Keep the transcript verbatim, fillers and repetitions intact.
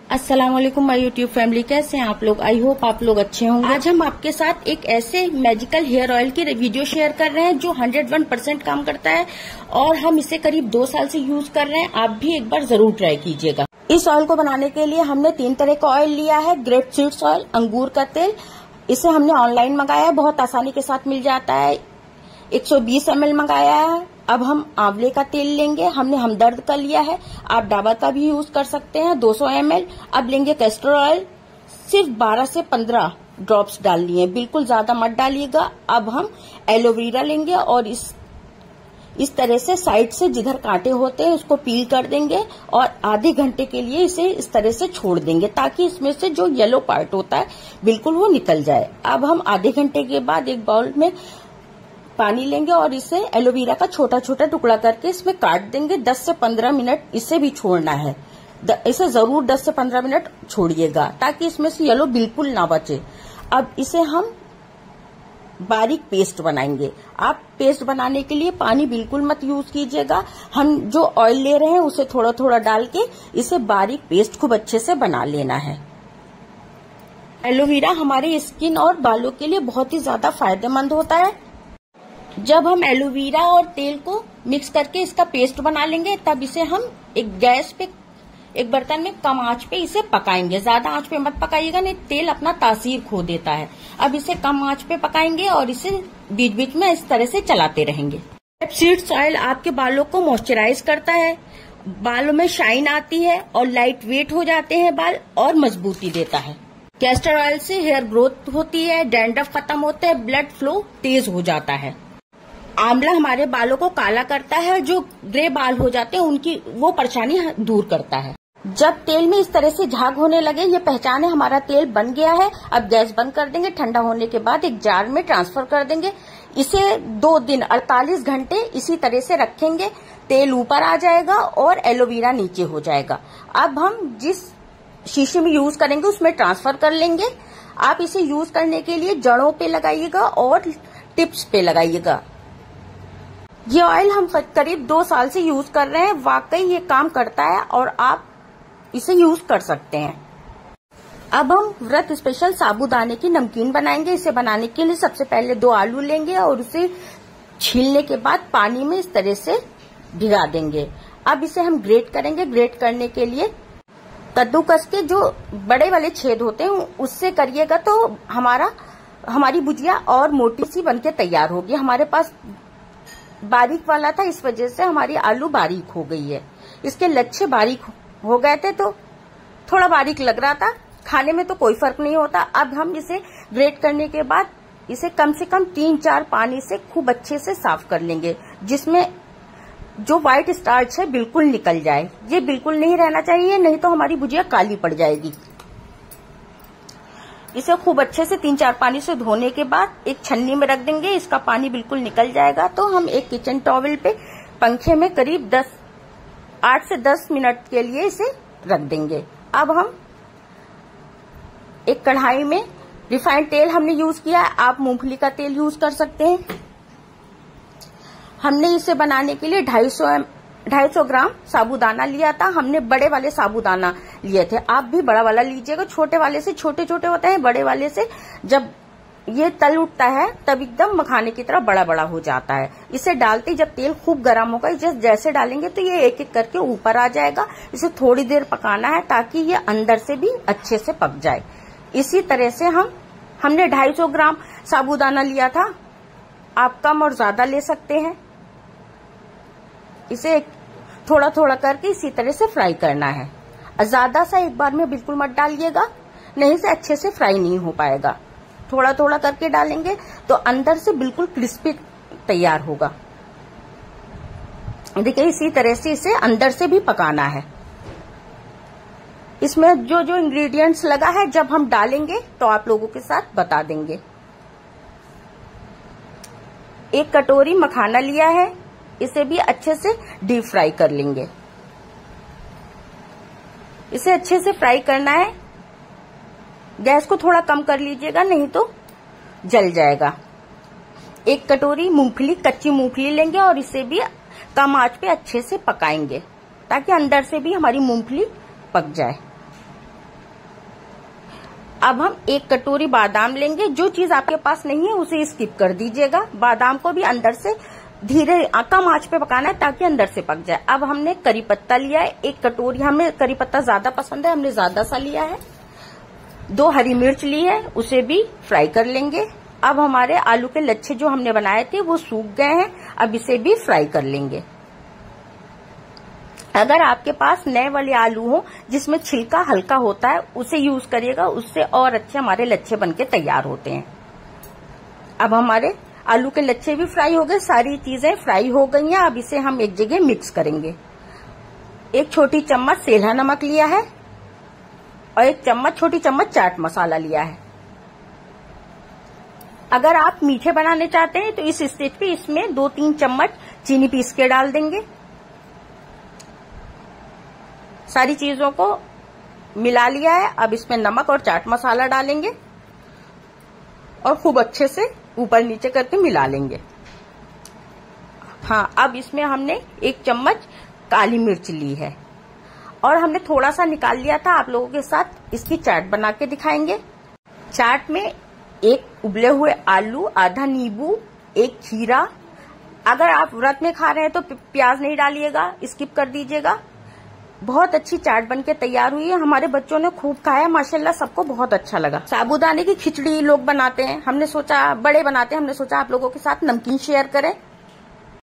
अस्सलाम वालेकुम my YouTube family, कैसे हैं आप लोग। आई होप आप लोग अच्छे होंगे। आज हम आपके साथ एक ऐसे मैजिकल हेयर ऑयल की वीडियो शेयर कर रहे हैं जो हंड्रेड वन परसेंट काम करता है और हम इसे करीब दो साल से यूज कर रहे हैं। आप भी एक बार जरूर ट्राई कीजिएगा। इस ऑयल को बनाने के लिए हमने तीन तरह का ऑयल लिया है। ग्रेप सीड्स ऑयल, अंगूर का तेल। इसे हमने ऑनलाइन मंगाया है, बहुत आसानी के साथ मिल जाता है। एक सौ बीस एम एल मंगाया है। अब हम आंवले का तेल लेंगे, हमने हमदर्द का लिया है, आप डाबर का भी यूज कर सकते हैं, दो सौ एम एल। अब लेंगे कैस्टर ऑयल, सिर्फ बारह से पंद्रह ड्रॉप्स डालनी है, बिल्कुल ज्यादा मत डालिएगा। अब हम एलोवेरा लेंगे और इस इस तरह से साइड से जिधर कांटे होते हैं उसको पील कर देंगे और आधे घंटे के लिए इसे इस तरह से छोड़ देंगे ताकि इसमें से जो येलो पार्ट होता है बिल्कुल वो निकल जाए। अब हम आधे घंटे के बाद एक बाउल में पानी लेंगे और इसे एलोवेरा का छोटा छोटा टुकड़ा करके इसमें काट देंगे। दस से पंद्रह मिनट इसे भी छोड़ना है, इसे जरूर दस से पंद्रह मिनट छोड़िएगा ताकि इसमें से येलो बिल्कुल ना बचे। अब इसे हम बारीक पेस्ट बनाएंगे। आप पेस्ट बनाने के लिए पानी बिल्कुल मत यूज कीजिएगा। हम जो ऑयल ले रहे हैं उसे थोड़ा थोड़ा डाल के इसे बारीक पेस्ट खूब अच्छे से बना लेना है। एलोवेरा हमारे स्किन और बालों के लिए बहुत ही ज्यादा फायदेमंद होता है। जब हम एलोवेरा और तेल को मिक्स करके इसका पेस्ट बना लेंगे तब इसे हम एक गैस पे एक बर्तन में कम आंच पे इसे पकाएंगे। ज्यादा आंच पे मत पकाइएगा, नहीं तेल अपना तासीर खो देता है। अब इसे कम आंच पे पकाएंगे और इसे बीच बीच में इस तरह से चलाते रहेंगे। ग्रेप सीड्स ऑयल आपके बालों को मॉइस्चराइज करता है, बालों में शाइन आती है और लाइट वेट हो जाते हैं बाल और मजबूती देता है। कैस्टर ऑयल से हेयर ग्रोथ होती है, डैंड्रफ खत्म होता है, ब्लड फ्लो तेज हो जाता है। आंवला हमारे बालों को काला करता है, जो ग्रे बाल हो जाते हैं उनकी वो परेशानी दूर करता है। जब तेल में इस तरह से झाग होने लगे ये पहचान है हमारा तेल बन गया है। अब गैस बंद कर देंगे। ठंडा होने के बाद एक जार में ट्रांसफर कर देंगे। इसे दो दिन अड़तालीस घंटे इसी तरह से रखेंगे। तेल ऊपर आ जाएगा और एलोवेरा नीचे हो जाएगा। अब हम जिस शीशे में यूज करेंगे उसमें ट्रांसफर कर लेंगे। आप इसे यूज करने के लिए जड़ों पे लगाइएगा और टिप्स पे लगाइएगा। ये ऑयल हम करीब दो साल से यूज कर रहे हैं, वाकई ये काम करता है और आप इसे यूज कर सकते हैं। अब हम व्रत स्पेशल साबूदाने की नमकीन बनाएंगे। इसे बनाने के लिए सबसे पहले दो आलू लेंगे और उसे छीलने के बाद पानी में इस तरह से भिगा देंगे। अब इसे हम ग्रेट करेंगे। ग्रेट करने के लिए कद्दूकस के जो बड़े वाले छेद होते हैं उससे करिएगा तो हमारा हमारी भुजिया और मोटी सी बनके तैयार होगी। हमारे पास बारीक वाला था, इस वजह से हमारी आलू बारीक हो गई है। इसके लच्छे बारीक हो गए थे तो थोड़ा बारीक लग रहा था, खाने में तो कोई फर्क नहीं होता। अब हम इसे ग्रेट करने के बाद इसे कम से कम तीन चार पानी से खूब अच्छे से साफ कर लेंगे, जिसमें जो व्हाइट स्टार्च है बिल्कुल निकल जाए। ये बिल्कुल नहीं रहना चाहिए, नहीं तो हमारी भुजिया काली पड़ जाएगी। इसे खूब अच्छे से तीन चार पानी से धोने के बाद एक छन्नी में रख देंगे। इसका पानी बिल्कुल निकल जाएगा तो हम एक किचन टॉवल पे पंखे में करीब दस आठ से दस मिनट के लिए इसे रख देंगे। अब हम एक कढ़ाई में रिफाइंड तेल हमने यूज किया है, आप मूंगफली का तेल यूज कर सकते हैं। हमने इसे बनाने के लिए ढाई सौ ढाई सौ ग्राम साबूदाना लिया था। हमने बड़े वाले साबूदाना लिए थे, आप भी बड़ा वाला लीजिएगा। छोटे वाले से छोटे छोटे होते हैं, बड़े वाले से जब ये तल उठता है तब एकदम मखाने की तरह बड़ा बड़ा हो जाता है। इसे डालते जब तेल खूब गर्म होगा जैसे डालेंगे तो ये एक एक करके ऊपर आ जाएगा। इसे थोड़ी देर पकाना है ताकि ये अंदर से भी अच्छे से पक जाए। इसी तरह से हम हमने ढाई सौ ग्राम साबूदाना लिया था, आप कम और ज्यादा ले सकते हैं। इसे थोड़ा थोड़ा करके इसी तरह से फ्राई करना है। ज्यादा सा एक बार में बिल्कुल मत डालिएगा, नहीं से अच्छे से फ्राई नहीं हो पाएगा। थोड़ा थोड़ा करके डालेंगे तो अंदर से बिल्कुल क्रिस्पी तैयार होगा। देखिए इसी तरह से इसे अंदर से भी पकाना है। इसमें जो जो इंग्रेडिएंट्स लगा है जब हम डालेंगे तो आप लोगों के साथ बता देंगे। एक कटोरी मखाना लिया है, इसे भी अच्छे से डीप फ्राई कर लेंगे। इसे अच्छे से फ्राई करना है। गैस को थोड़ा कम कर लीजिएगा, नहीं तो जल जाएगा। एक कटोरी मूंगफली, कच्ची मूंगफली लेंगे और इसे भी कम आंच पे अच्छे से पकाएंगे ताकि अंदर से भी हमारी मूंगफली पक जाए। अब हम एक कटोरी बादाम लेंगे। जो चीज आपके पास नहीं है उसे स्किप कर दीजिएगा। बादाम को भी अंदर से धीरे कम आंच पे पकाना है ताकि अंदर से पक जाए। अब हमने करी पत्ता लिया है एक कटोरी, हमें करी पत्ता ज्यादा पसंद है, हमने ज्यादा सा लिया है। दो हरी मिर्च ली है, उसे भी फ्राई कर लेंगे। अब हमारे आलू के लच्छे जो हमने बनाए थे वो सूख गए हैं, अब इसे भी फ्राई कर लेंगे। अगर आपके पास नए वाले आलू हो जिसमें छिलका हल्का होता है उसे यूज करिएगा, उससे और अच्छे हमारे लच्छे बनके तैयार होते हैं। अब हमारे आलू के लच्छे भी फ्राई हो गए, सारी चीजें फ्राई हो गई हैं। अब इसे हम एक जगह मिक्स करेंगे। एक छोटी चम्मच सेंधा नमक लिया है और एक चम्मच छोटी चम्मच चाट मसाला लिया है। अगर आप मीठे बनाने चाहते हैं तो इस स्टेज पे इसमें दो तीन चम्मच चीनी पीस के डाल देंगे। सारी चीजों को मिला लिया है। अब इसमें नमक और चाट मसाला डालेंगे और खूब अच्छे से ऊपर नीचे करके मिला लेंगे। हाँ, अब इसमें हमने एक चम्मच काली मिर्च ली है और हमने थोड़ा सा निकाल लिया था। आप लोगों के साथ इसकी चाट बना के दिखाएंगे। चाट में एक उबले हुए आलू, आधा नींबू, एक खीरा। अगर आप व्रत में खा रहे हैं तो प्याज नहीं डालिएगा, स्किप कर दीजिएगा। बहुत अच्छी चाट बनके तैयार हुई है। हमारे बच्चों ने खूब खाया, माशाल्लाह सबको बहुत अच्छा लगा। साबूदाने की खिचड़ी लोग बनाते हैं, हमने सोचा बड़े बनाते हैं, हमने सोचा आप लोगों के साथ नमकीन शेयर करें।